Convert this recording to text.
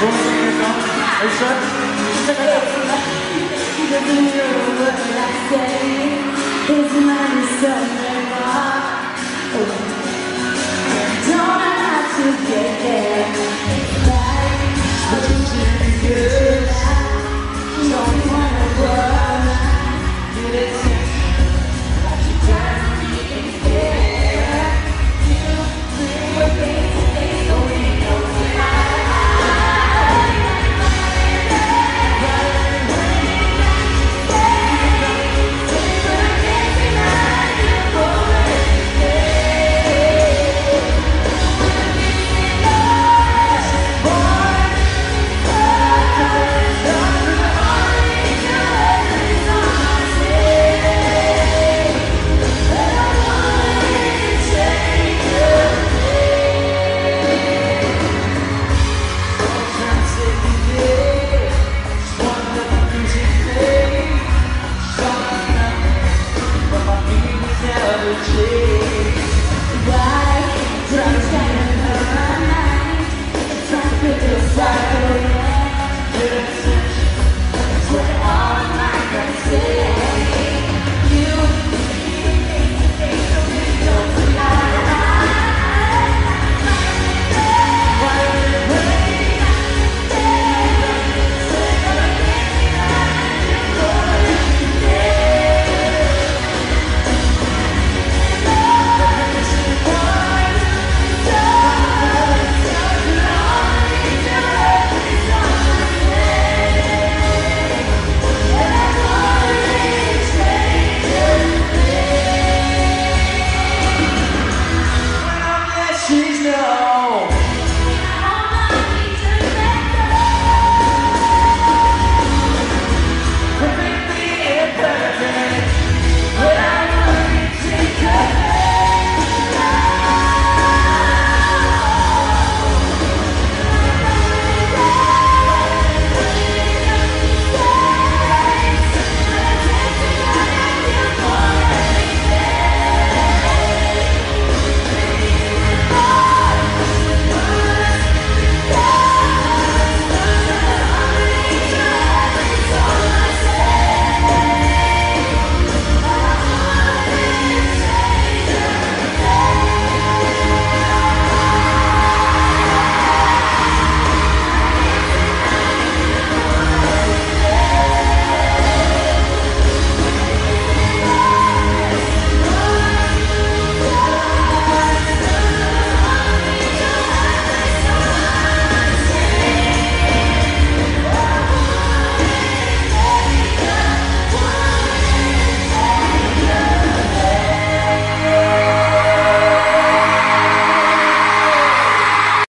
Are you sure? Check it out. He doesn't know what I say. His mind is somewhere wrong. Don't know how to get there. Like a good. Don't wanna work. Did it seem like you can't even care? You bring your face to face, so we know why? Try to stand in her mind. Try to pick us up.